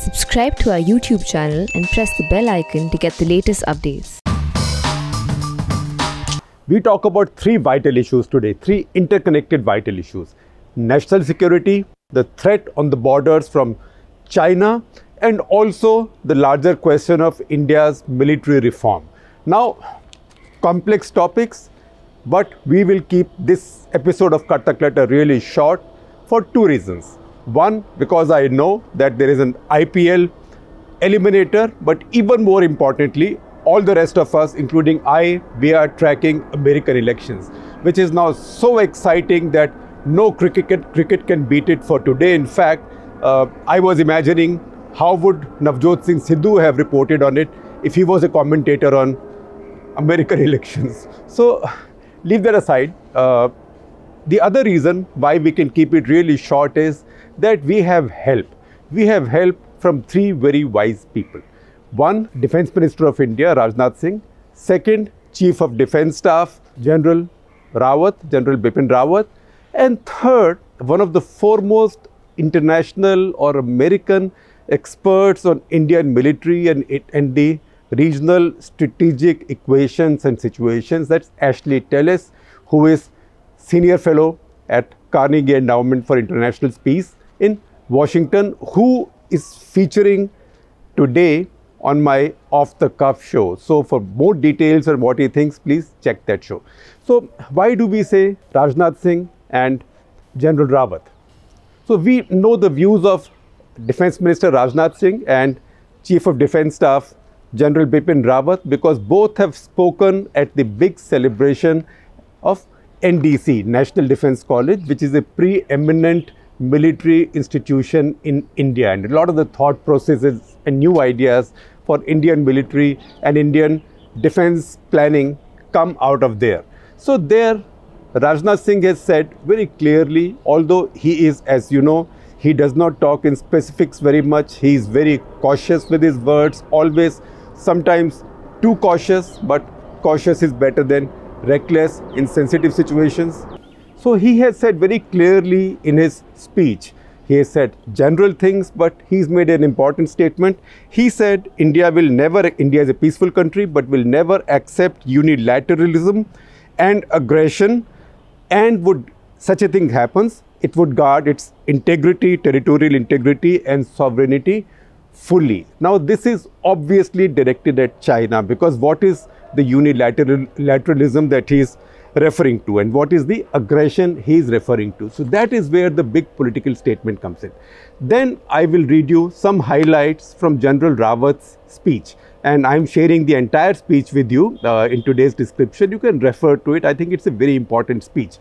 Subscribe to our YouTube channel and press the bell icon to get the latest updates. We talk about three vital issues today, three interconnected vital issues. National security, the threat on the borders from China, and also the larger question of India's military reform. Now, complex topics, but we will keep this episode of Cut the Clutter really short for two reasons. One, because I know that there is an IPL eliminator, but even more importantly, all the rest of us, including we are tracking American elections, which is now so exciting that no cricket can beat it for today. In fact, I was imagining how would Navjot Singh Sidhu have reported on it if he was a commentator on American elections. So leave that aside. The other reason why we can keep it really short is that we have help. We have help from three very wise people. One, Defence Minister of India, Rajnath Singh. Second, Chief of Defence Staff, General Bipin Rawat. And third, one of the foremost international or American experts on Indian military and the regional strategic equations and situations. That's Ashley Tellis, who is Senior Fellow at Carnegie Endowment for International Peace in Washington, who is featuring today on my Off the Cuff show. So for more details on what he thinks, please check that show. So why do we say Rajnath Singh and General Rawat? So we know the views of Defence Minister Rajnath Singh and Chief of Defence Staff General Bipin Rawat, because both have spoken at the big celebration of NDC, National Defence College, which is a preeminent military institution in India, and a lot of the thought processes and new ideas for Indian military and Indian defence planning come out of there. So there, Rajnath Singh has said very clearly, although he is, as you know, he does not talk in specifics very much. He is very cautious with his words, always, sometimes too cautious, but cautious is better than reckless in sensitive situations. So he has said very clearly in his speech, he has said general things, but he's made an important statement. He said India is a peaceful country, but will never accept unilateralism and aggression, and would such a thing happens, it would guard its integrity, territorial integrity and sovereignty fully. Now this is obviously directed at China, because what is the unilateralism that he is referring to, and what is the aggression he is referring to? So that is where the big political statement comes in. Then I will read you some highlights from General Rawat's speech, and I am sharing the entire speech with you in today's description. You can refer to it. I think it's a very important speech.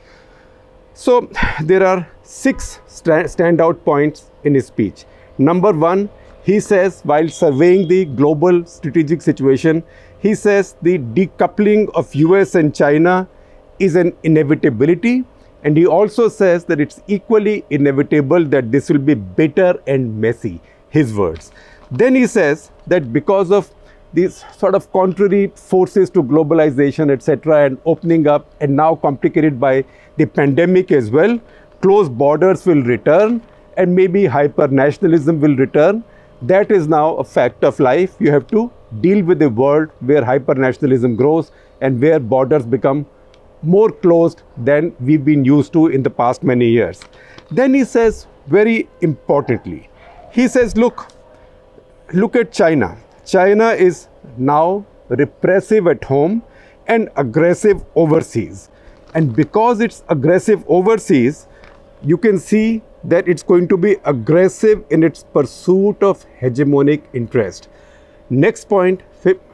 So there are 6 standout points in his speech. Number 1, he says, while surveying the global strategic situation, he says the decoupling of US and China is an inevitability, and he also says that it's equally inevitable that this will be bitter and messy, his words. Then he says that because of these sort of contrary forces to globalization, etc., and opening up, and now complicated by the pandemic as well, closed borders will return, and maybe hyper-nationalism will return. That is now a fact of life. You have to deal with a world where hyper-nationalism grows and where borders become more closed than we've been used to in the past many years. Then he says, very importantly, he says, look at China. China is now repressive at home and aggressive overseas. And because it's aggressive overseas, you can see that it's going to be aggressive in its pursuit of hegemonic interest. Next point,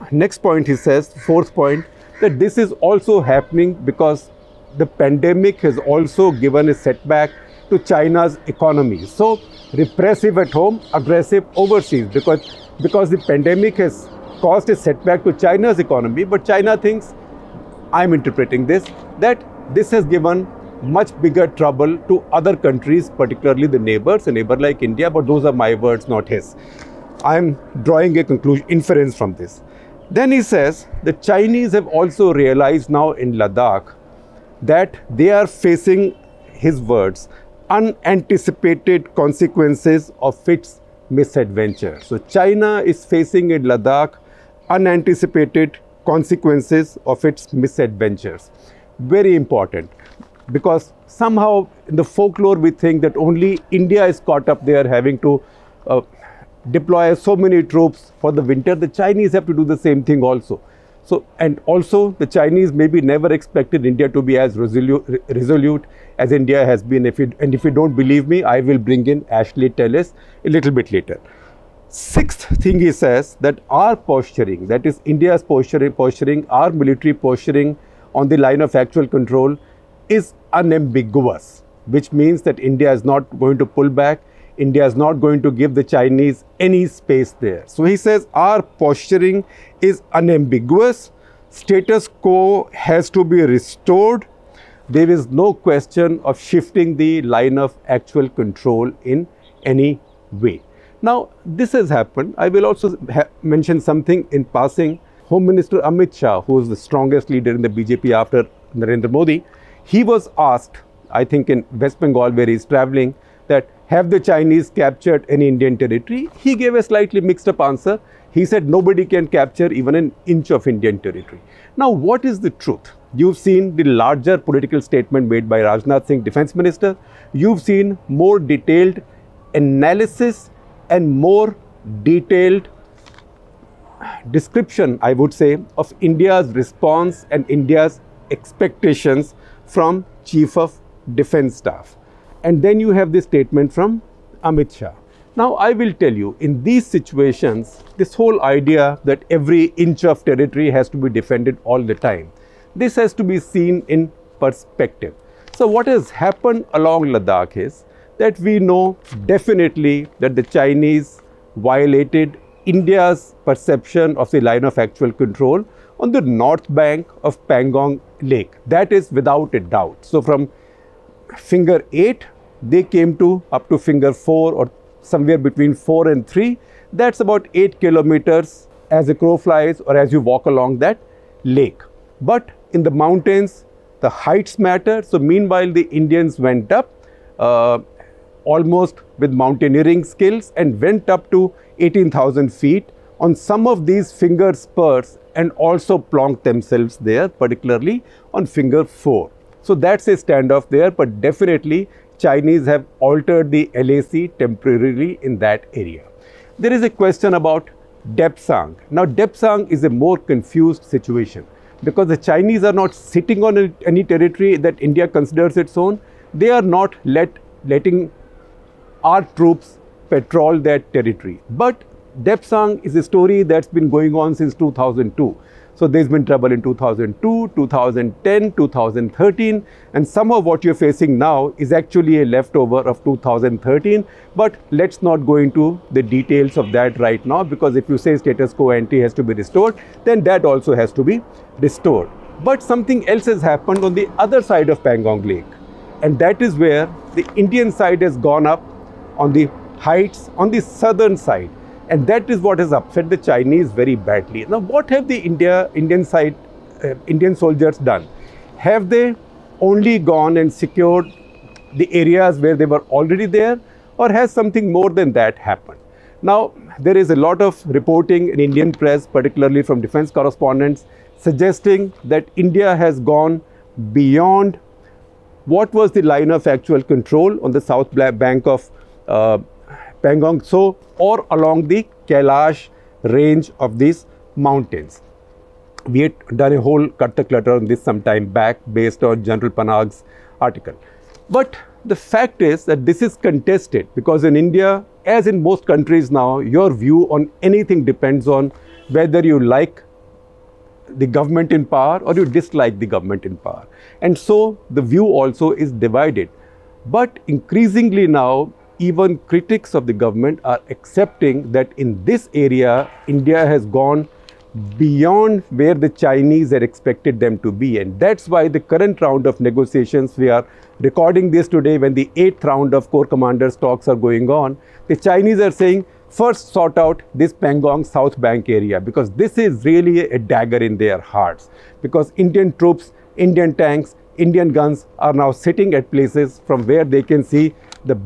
he says, 4th point, that this is also happening because the pandemic has also given a setback to China's economy. So repressive at home, aggressive overseas, because the pandemic has caused a setback to China's economy, but China thinks, I'm interpreting this, that this has given much bigger trouble to other countries, particularly the neighbors, a neighbor like India, but those are my words, not his. I'm drawing a inference from this. Then he says the Chinese have also realized now in Ladakh that they are facing, his words, unanticipated consequences of its misadventure. So China is facing in Ladakh unanticipated consequences of its misadventures. Very important, because somehow in the folklore we think that only India is caught up there having to deploy so many troops for the winter. The Chinese have to do the same thing also. So, and also the Chinese maybe never expected India to be as resolute as India has been. If you don't believe me, I will bring in Ashley Tellis a little bit later. Sixth thing he says, that our posturing, that is India's posturing, our military posturing on the line of actual control is unambiguous, which means that India is not going to pull back. India is not going to give the Chinese any space there. So he says our posturing is unambiguous. Status quo has to be restored. There is no question of shifting the line of actual control in any way. Now, this has happened. I will also mention something in passing. Home Minister Amit Shah, who is the strongest leader in the BJP after Narendra Modi, he was asked, I think in West Bengal where he is traveling, that have the Chinese captured any Indian territory? He gave a slightly mixed up answer. He said nobody can capture even an inch of Indian territory. Now, what is the truth? You've seen the larger political statement made by Rajnath Singh, Defence Minister. You've seen more detailed analysis and more detailed description, I would say, of India's response and India's expectations from Chief of Defence Staff. And then you have this statement from Amit Shah. Now, I will tell you, in these situations, this whole idea that every inch of territory has to be defended all the time, this has to be seen in perspective. So what has happened along Ladakh is that we know definitely that the Chinese violated India's perception of the line of actual control on the north bank of Pangong Lake. That is without a doubt. So from finger 8, they came to up to finger 4 or somewhere between 4 and 3. That's about 8 kilometers as a crow flies or as you walk along that lake. But in the mountains, the heights matter. So meanwhile, the Indians went up almost with mountaineering skills and went up to 18,000 feet on some of these finger spurs and also plonked themselves there, particularly on finger 4. So that's a standoff there, but definitely Chinese have altered the LAC temporarily in that area. There is a question about Depsang. Now Depsang is a more confused situation because the Chinese are not sitting on any territory that India considers its own. They are not letting our troops patrol that territory. But Depsang is a story that's been going on since 2002. So there's been trouble in 2002, 2010, 2013, and some of what you're facing now is actually a leftover of 2013. But let's not go into the details of that right now, because if you say status quo ante has to be restored, then that also has to be restored. But something else has happened on the other side of Pangong Lake, and that is where the Indian side has gone up on the heights on the southern side. And that is what has upset the Chinese very badly. Now, what have the Indian soldiers done? Have they only gone and secured the areas where they were already there, or has something more than that happened? Now, there is a lot of reporting in Indian press, particularly from defense correspondents, suggesting that India has gone beyond what was the line of actual control on the south bank of Pangong Tso or along the Kailash range of these mountains. We had done a whole cut the clutter on this some time back based on General Panag's article. But the fact is that this is contested because in India, as in most countries now, your view on anything depends on whether you like the government in power or you dislike the government in power. And so the view also is divided. But increasingly now, even critics of the government are accepting that in this area, India has gone beyond where the Chinese had expected them to be. And that's why the current round of negotiations, we are recording this today when the 8th round of Corps Commanders talks are going on, the Chinese are saying, first sort out this Pangong South Bank area, because this is really a dagger in their hearts. Because Indian troops, Indian tanks, Indian guns are now sitting at places from where they can see the big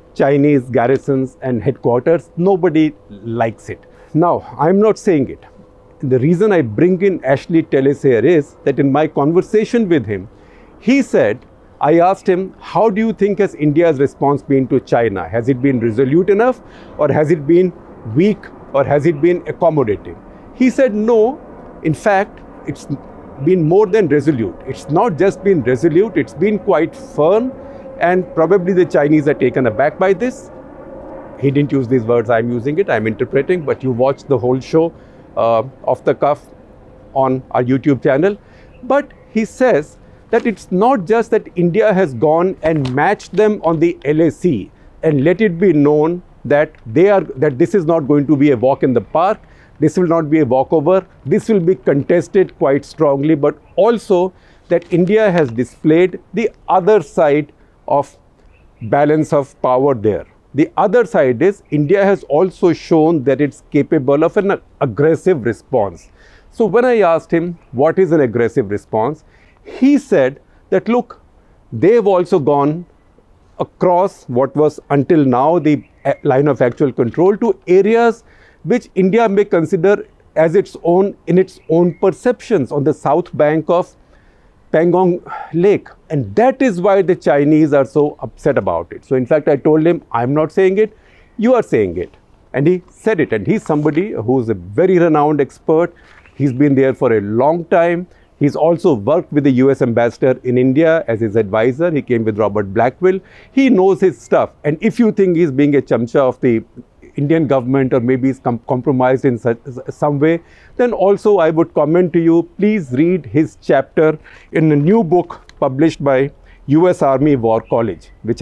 Chinese garrisons and headquarters. Nobody likes it. Now, I'm not saying it. The reason I bring in Ashley Tellis here is that in my conversation with him, he said, I asked him, how do you think has India's response been to China? Has it been resolute enough, or has it been weak, or has it been accommodating? He said, no, in fact, it's been more than resolute. It's not just been resolute, it's been quite firm, and probably the Chinese are taken aback by this. He didn't use these words, I'm using it, I'm interpreting, but you watch the whole show off the cuff on our YouTube channel. But he says that it's not just that India has gone and matched them on the LAC and let it be known that this is not going to be a walk in the park, this will not be a walkover, this will be contested quite strongly, but also that India has displayed the other side of balance of power there. The other side is India has also shown that it's capable of an aggressive response. So when I asked him what is an aggressive response, he said that look, they've also gone across what was until now the line of actual control to areas which India may consider as its own, in its own perceptions, on the south bank of Pangong Lake. And that is why the Chinese are so upset about it. So in fact, I told him, I'm not saying it, you are saying it. And he said it. And he's somebody who's a very renowned expert. He's been there for a long time. He's also worked with the US ambassador in India as his advisor. He came with Robert Blackwell. He knows his stuff. And if you think he's being a chamcha of the Indian government, or maybe he's compromised in some way, then also I would comment to you, please read his chapter in a new book published by US Army War College, which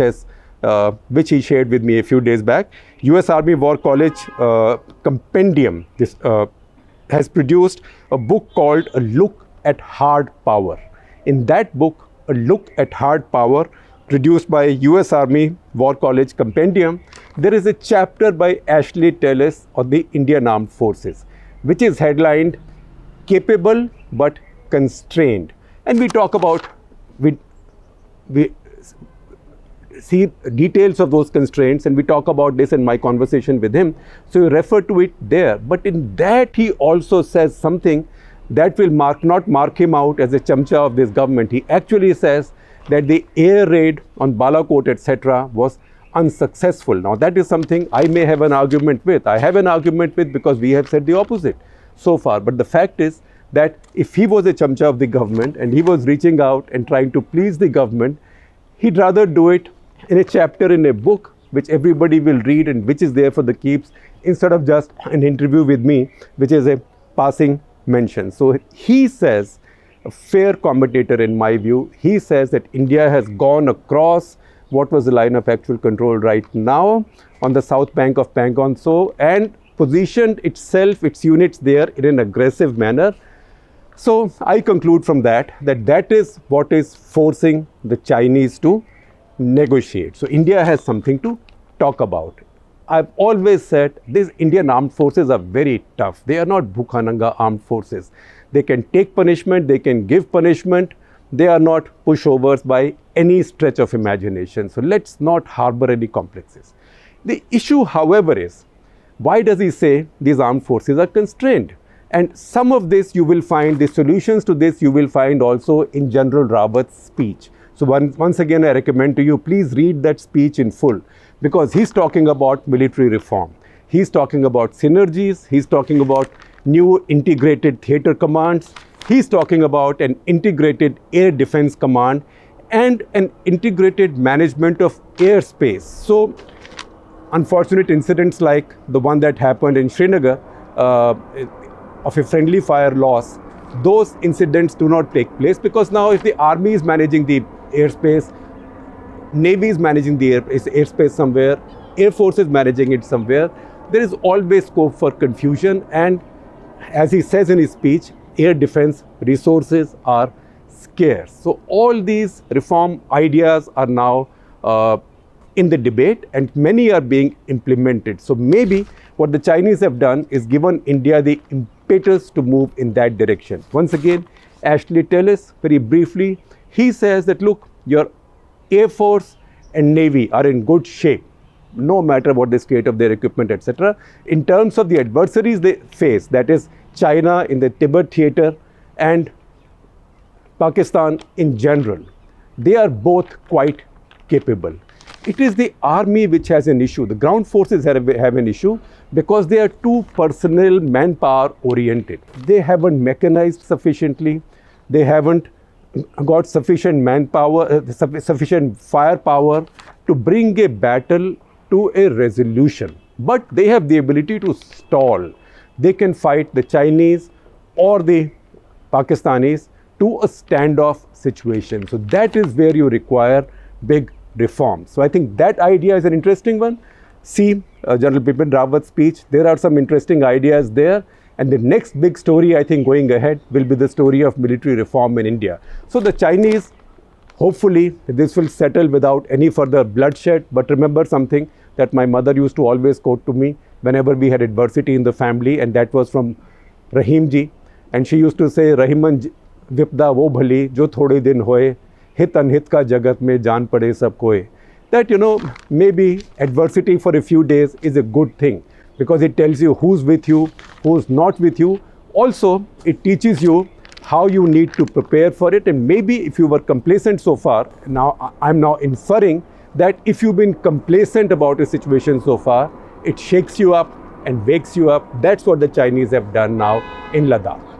he shared with me a few days back. US Army War College compendium has produced a book called A Look at Hard Power. In that book, A Look at Hard Power, produced by US Army War College compendium, there is a chapter by Ashley Tellis on the Indian Armed Forces, which is headlined Capable but Constrained. And we talk about, we see details of those constraints, and we talk about this in my conversation with him. So you refer to it there. But in that, he also says something that will not mark him out as a chamcha of this government. He actually says that the air raid on Balakot, etc., was unsuccessful. Now, that is something I may have an argument with. I have an argument with because we have said the opposite so far. But the fact is that if he was a chamcha of the government and he was reaching out and trying to please the government, he'd rather do it in a chapter in a book which everybody will read and which is there for the keeps, instead of just an interview with me, which is a passing mention. So he says, a fair commentator in my view, he says that India has gone across what was the line of actual control right now on the south bank of Pangong Tso and positioned itself, its units there in an aggressive manner. So I conclude from that that is what is forcing the Chinese to negotiate. So India has something to talk about. I've always said these Indian armed forces are very tough. They are not Bhukhananga armed forces. They can take punishment, they can give punishment. They are not pushovers by any stretch of imagination. So let's not harbor any complexes. The issue, however, is why does he say these armed forces are constrained? And some of this you will find, the solutions to this you will find also in General Rawat's speech. So once again, I recommend to you, please read that speech in full, because he's talking about military reform. He's talking about synergies. He's talking about new integrated theater commands. He's talking about an integrated air defense command and an integrated management of airspace. So unfortunate incidents like the one that happened in Srinagar of a friendly fire loss, those incidents do not take place, because now if the army is managing the airspace, Navy is managing the airspace somewhere, Air Force is managing it somewhere, there is always scope for confusion. And as he says in his speech, air defense resources are scarce. So all these reform ideas are now in the debate, and many are being implemented. So maybe what the Chinese have done is given India the impetus to move in that direction. Once again, Ashley Tellis, very briefly, he says that look, your Air Force and Navy are in good shape. no matter what the state of their equipment, etc. In terms of the adversaries they face, that is China in the Tibet theater and Pakistan in general, they are both quite capable. It is the army which has an issue. The ground forces have an issue because they are too personnel, manpower oriented. They haven't mechanized sufficiently. They haven't got sufficient manpower, sufficient firepower to bring a battle to a resolution. But they have the ability to stall. They can fight the Chinese or the Pakistanis to a standoff situation. So that is where you require big reforms. So I think that idea is an interesting one. See General Bipin Rawat's speech. There are some interesting ideas there. And the next big story, I think, going ahead will be the story of military reform in India. So the Chinese, hopefully, this will settle without any further bloodshed. But remember something that my mother used to always quote to me whenever we had adversity in the family, and that was from Rahim ji. And she used to say, Rahiman Vipda wo bhali, jo thode din hoye, hit anhit ka jagat mein jaan pade sab koe. That, you know, maybe adversity for a few days is a good thing, because it tells you who's with you, who's not with you. Also, it teaches you how you need to prepare for it. And maybe if you were complacent so far, now I'm now inferring that if you've been complacent about a situation so far, it shakes you up and wakes you up. That's what the Chinese have done now in Ladakh.